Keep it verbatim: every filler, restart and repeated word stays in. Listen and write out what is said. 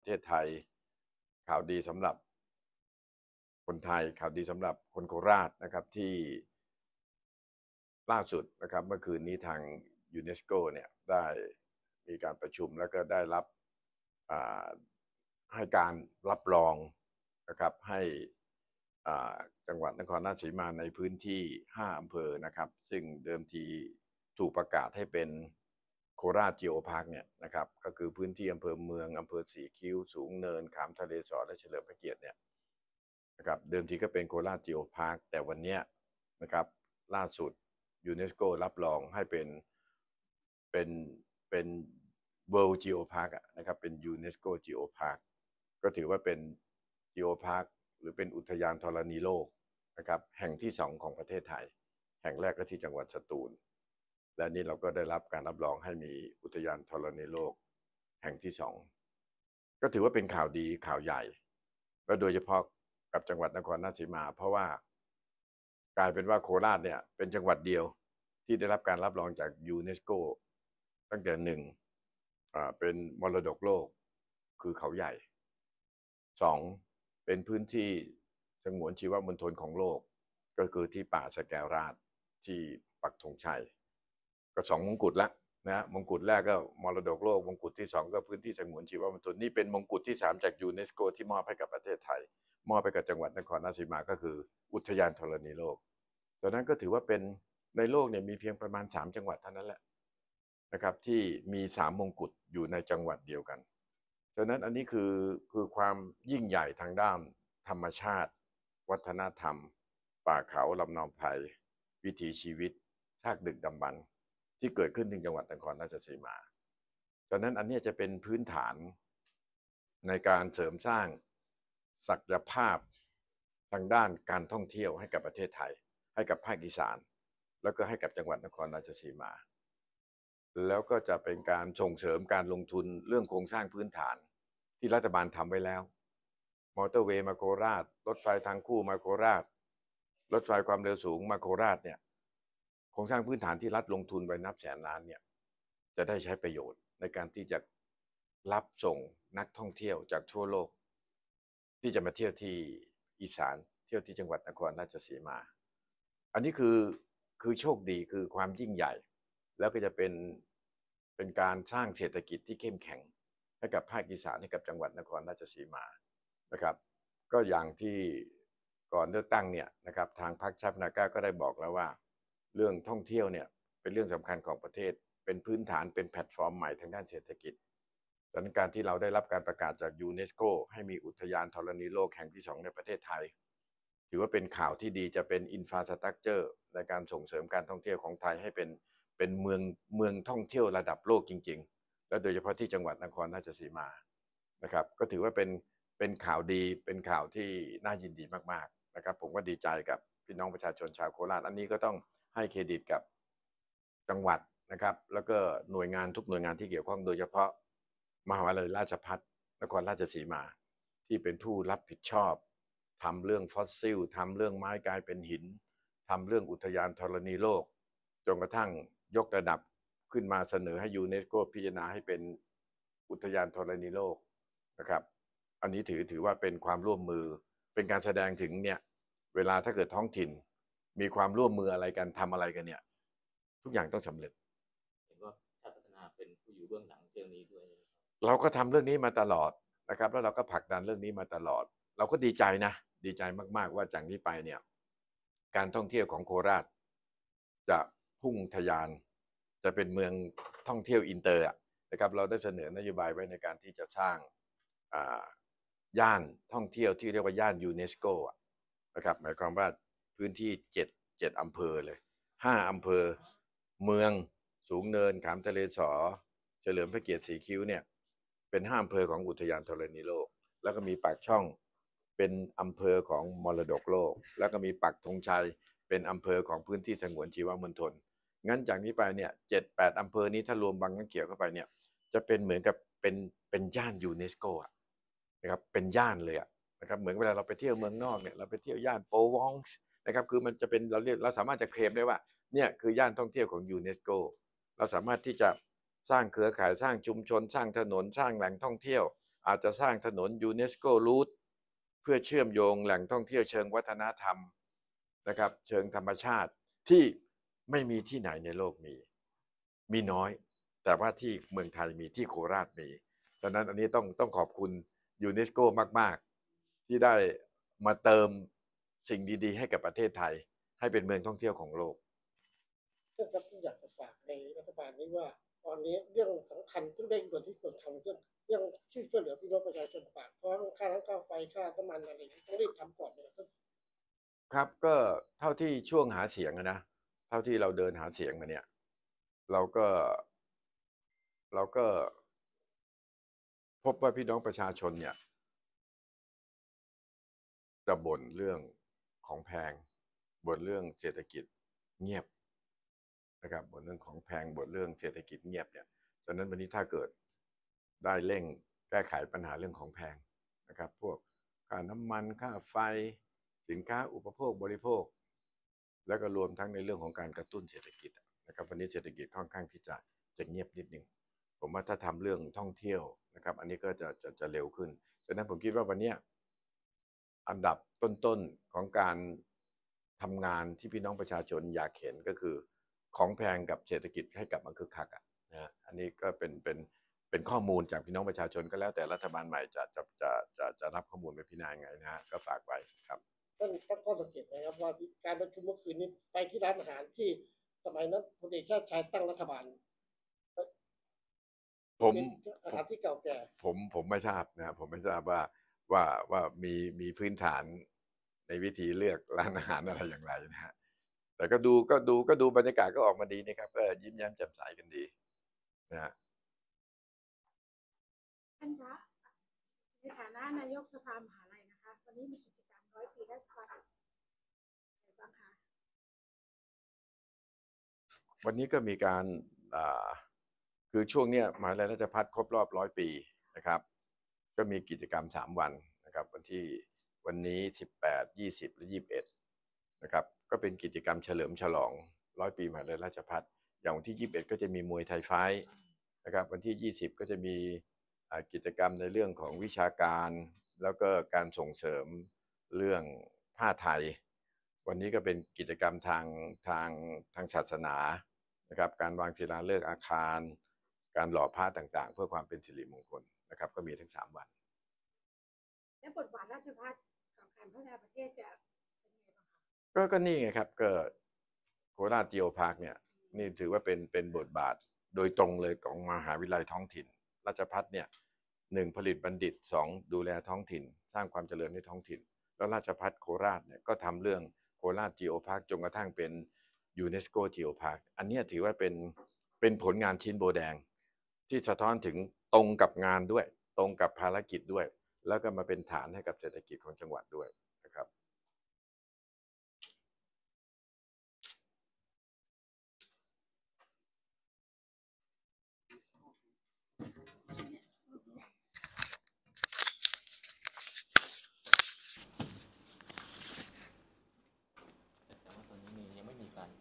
ทศไทยข่าวดีสำหรับคนไทยข่าวดีสำหรับคนโคราชนะครับที่ล่าสุดนะครับเมื่อคืนนี้ทางยูเนสโกเนี่ยได้มีการประชุมแล้วก็ได้รับให้การรับรองนะครับให้จังหวัดนครราชสีมาในพื้นที่ห้าอำเภอนะครับซึ่งเดิมทีถูกประกาศให้เป็นโคราชจิโอพาร์คเนี่ยนะครับก็คือพื้นที่อำเภอเมืองอำเภอสีคิ้วสูงเนินขามทะเลสอและเฉลิมพระเกียรติเนี่ยนะครับเดิมทีก็เป็นโคราชจิโอพาร์คแต่วันนี้นะครับล่าสุดยูเนสโกรับรองให้เป็นเป็นเป็น World Geopark นะครับเป็นยูเนสโก Geopark ก็ถือว่าเป็น Geopark หรือเป็นอุทยานธรณีโลกนะครับแห่งที่สองของประเทศไทยแห่งแรกก็ที่จังหวัดสตูลและนี่เราก็ได้รับการรับรองให้มีอุทยานธรณีโลกแห่งที่สองก็ถือว่าเป็นข่าวดีข่าวใหญ่และโดยเฉพาะกับจังหวัดนครราชสีมาเพราะว่ากลายเป็นว่าโคราชเนี่ยเป็นจังหวัดเดียวที่ได้รับการรับรองจากยูเนสโกตั้งแต่หนึ่งเป็นมรดกโลกคือเขาใหญ่สองเป็นพื้นที่สงวนชีวมณฑลของโลกก็คือที่ป่าสแกราชที่ปักธงชัยก็สองมงกุฎแล้วนะมงกุฎแรกก็มรดกโลกมงกุฎที่สองก็พื้นที่สงวนชีวมณฑลนี่เป็นมงกุฎที่สามจากยูเนสโกที่มอบให้กับประเทศไทยมอบไปกับจังหวัดนครราชสีมาก็คืออุทยานธรณีโลกดังนั้นก็ถือว่าเป็นในโลกเนี่ยมีเพียงประมาณสามจังหวัดเท่านั้นแหละนะครับที่มีสามมงกุฎอยู่ในจังหวัดเดียวกันดังนั้นอันนี้คือคือความยิ่งใหญ่ทางด้านธรรมชาติวัฒนธรรมป่าเขาลำนองไพรวิถีชีวิตชาติดึกดำบรรพ์ที่เกิดขึ้นที่จังหวัดนครราชสีมาดังนั้นอันนี้จะเป็นพื้นฐานในการเสริมสร้างศักยภาพทางด้านการท่องเที่ยวให้กับประเทศไทยให้กับภาคอีสานแล้วก็ให้กับจังหวัดนครราชสีมาแล้วก็จะเป็นการส่งเสริมการลงทุนเรื่องโครงสร้างพื้นฐานที่รัฐบาลทำไว้แล้วมอเตอร์เวย์มาโคราชรถไฟทางคู่มาโคราชรถไฟความเร็วสูงมาโคราชเนี่ยโครงสร้างพื้นฐานที่รัฐลงทุนไปนับแสนล้านเนี่ยจะได้ใช้ประโยชน์ในการที่จะรับส่งนักท่องเที่ยวจากทั่วโลกที่จะมาเที่ยวที่อีสานเที่ยวที่จังหวัดนครราชสีมาอันนี้คือคือโชคดีคือความยิ่งใหญ่แล้วก็จะเป็นเป็นการสร้างเศรษฐกิจที่เข้มแข็งให้กับภาคอีสานให้กับจังหวัดนครราชสีมานะครับก็อย่างที่ก่อนเลือกตั้งเนี่ยนะครับทางพรรคชาติพัฒนากล้าก็ได้บอกแล้วว่าเรื่องท่องเที่ยวเนี่ยเป็นเรื่องสำคัญของประเทศเป็นพื้นฐานเป็นแพลตฟอร์มใหม่ทางด้านเศรษฐกิจดังนั้นการที่เราได้รับการประกาศจากยูเนสโกให้มีอุทยานธรณีโลกแห่งที่สองในประเทศไทยถือว่าเป็นข่าวที่ดีจะเป็นอินฟราสตรัคเจอร์ในการส่งเสริมการท่องเที่ยวของไทยให้เป็นเป็นเมืองเมืองท่องเที่ยวระดับโลกจริงๆและโดยเฉพาะที่จังหวัดนครราชสีมานะครับก็ถือว่าเป็นเป็นข่าวดีเป็นข่าวที่น่ายินดีมากๆนะครับผมก็ดีใจกับพี่น้องประชาชนชาวโคราชอันนี้ก็ต้องให้เครดิตกับจังหวัดนะครับแล้วก็หน่วยงานทุกหน่วยงานที่เกี่ยวข้องโดยเฉพาะมหาวิทยาลัยราชภัฏนครราชสีมาที่เป็นผู้รับผิดชอบทำเรื่องฟอสซิลทำเรื่องไม้กลายเป็นหินทำเรื่องอุทยานธรณีโลกจนกระทั่งยกระดับขึ้นมาเสนอให้ยูเนสโกพิจารณาให้เป็นอุทยานธรณีโลกนะครับอันนี้ถือถือว่าเป็นความร่วมมือเป็นการแสดงถึงเนี่ยเวลาถ้าเกิดท้องถิ่นมีความร่วมมืออะไรกันทำอะไรกันเนี่ยทุกอย่างต้องสำเร็จเห็นว่าชาติพัฒนาเป็นผู้อยู่เบื้องหลังเรื่องนี้ด้วยเราก็ทำเรื่องนี้มาตลอดนะครับแล้วเราก็ผลักดันเรื่องนี้มาตลอดเราก็ดีใจนะดีใจมากๆว่าจากนี้ไปเนี่ยการท่องเที่ยวของโคราชจะพุ่งทะยานจะเป็นเมืองท่องเที่ยวอินเตอร์นะครับเราได้เสนอนโยบายไว้ในการที่จะสร้างย่านท่องเที่ยวที่เรียกว่าย่านยูเนสโกนะครับหมายความว่าพื้นที่เจ็ดเจ็ดอำเภอเลยห้าอำเภอเมืองสูงเนินขามทะเลสอเฉลิมพระเกียรติสีคิ้วเนี่ยเป็นห้าอำเภอของอุทยานธรณีโลกแล้วก็มีปากช่องเป็นอำเภอของมรดกโลกแล้วก็มีปักธงชัยเป็นอำเภอของพื้นที่สงวนชีวมณฑลงั้นจากนี้ไปเนี่ยเจ็ดแปดอำเภอนี้ถ้ารวมบางน้ำเขียวเข้าไปเนี่ยจะเป็นเหมือนกับเป็นเป็นย่านยูเนสโกนะครับเป็นย่านเลยนะครับเหมือนเวลาเราไปเที่ยวเมืองนอกเนี่ยเราไปเที่ยวย่านโปวองส์นะครับคือมันจะเป็นเราเรียกเราสามารถจะเคลมได้ว่าเนี่ยคือย่านท่องเที่ยวของยูเนสโกเราสามารถที่จะสร้างเครือข่ายสร้างชุมชนสร้างถนนสร้างแหล่งท่องเที่ยวอาจจะสร้างถนนยูเนสโกรูทเพื่อเชื่อมโยงแหล่งท่องเที่ยวเชิงวัฒนธรรมนะครับเชิงธรรมชาติที่ไม่มีที่ไหนในโลกมีมีน้อยแต่ว่าที่เมืองไทยมีที่โคราชมีดังนั้นอันนี้ต้องต้องขอบคุณยูเนสโกมากๆที่ได้มาเติมสิ่งดีๆให้กับประเทศไทยให้เป็นเมืองท่องเที่ยวของโลกซึ่งครับที่อยากจะฝากในรัฐบาลนี้ว่าตอนนี้เรื่องสำคัญที่เร่งด่วนที่ควรทำเรื่องเรื่องช่วยเหลือพี่น้องประชาชนปากท้องค่าน้ำค่าไฟค่าน้ำมันอะไรอย่างนี้ต้องรีบทำก่อนเลยนะครับครับก็เท่าที่ช่วงหาเสียงนะเท่าที่เราเดินหาเสียงมาเนี่ยเราก็เราก็พบว่าพี่น้องประชาชนเนี่ยจะบ่นเรื่องของแพงบ่นเรื่องเศรษฐกิจเงียบนะครับบ่นเรื่องของแพงบ่นเรื่องเศรษฐกิจเงียบเนี่ยดังนั้นวันนี้ถ้าเกิดได้เร่งแก้ไขปัญหาเรื่องของแพงนะครับพวกค่าน้ำมันค่าไฟสินค้าอุปโภคบริโภคแล้วก็รวมทั้งในเรื่องของการกระตุ้นเศรษฐกิจนะครับวันนี้เศรษฐกิจค่อนข้างที่จะจะเงียบนิดนึงผมว่าถ้าทำเรื่องท่องเที่ยวนะครับอันนี้ก็จะจะจะเร็วขึ้นดังนั้นผมคิดว่าวันนี้อันดับต้นๆของการทำงานที่พี่น้องประชาชนอยากเห็นก็คือของแพงกับเศรษฐกิจให้กลับมาคึกคักอ่ะนะฮะอันนี้ก็เป็นเป็นเป็นข้อมูลจากพี่น้องประชาชนก็แล้วแต่รัฐบาลใหม่จะจะจะจะจะรับข้อมูลไปพิจารณาไงนะฮะก็ฝากไว้ครับต้นตั้งข้อสังเกตนะครับว่าการประชุมเมื่อคืนนี้ไปที่ร้านอาหารที่สมัยนั้นพลเอกชาติชายตั้งรัฐบาลผมเป็นสถานที่เก่าแก่ผมผมไม่ทราบนะครับผมไม่ทราบว่าว่าว่ามีมีพื้นฐานในวิธีเลือกร้านอาหารอะไรอย่างไรนะฮะแต่ก็ดูก็ดูก็ดูบรรยากาศก็ออกมาดีนะครับก็ยิ้มแย้มแจ่มใสกันดีนะฮะท่านคะในฐานะนายกสภามหาลัยนะคะวันนี้มีกิจกรรมร้อยปีราชภัฏอะไรบ้างคะวันนี้ก็มีการอ่าคือช่วงเนี้ยมหาวิทยาลัยราชภัฏครบรอบร้อยปีนะครับก็มีกิจกรรมสามวันนะครับวันที่วันนี้สิบแปด ยี่สิบและยี่สิบเอ็ดนะครับก็เป็นกิจกรรมเฉลิมฉลองร้อยปีมหาวิทยาลัยราชภัฏอย่างวันที่ยี่สิบเอ็ดก็จะมีมวยไทยไฟท์นะครับวันที่ยี่สิบก็จะมีอ่ากิจกรรมในเรื่องของวิชาการแล้วก็การส่งเสริมเรื่องผ้าไทยวันนี้ก็เป็นกิจกรรมทางทางทางศาสนานะครับการวางศิลาฤกษ์อาคารการหล่อพระต่างๆเพื่อความเป็นสิริมงคลนะครับก็มีทั้งสามวันและบทบาทราชภัฏของการพัฒนาประเทศจะเป็นยังไงบ้างคะก็ก็นี่ไงครับก็โคราชจีโอพาร์คเนี่ยนี่ถือว่าเป็นเป็นบทบาทโดยตรงเลยของมหาวิทยาลัยท้องถิ่นราชภัฏเนี่ยหนึ่งผลิตบัณฑิตสองดูแลท้องถิ่น สร้างความเจริญในท้องถิ่น แล้วราชภัฏโคราชเนี่ยก็ทำเรื่องโคราชจีโอพาร์คจนกระทั่งเป็นยูเนสโกจีโอพาร์คอันนี้ถือว่าเป็นเป็นผลงานชิ้นโบแดงที่สะท้อนถึงตรงกับงานด้วยตรงกับภารกิจด้วย แล้วก็มาเป็นฐานให้กับเศรษฐกิจของจังหวัดด้วยนะครับ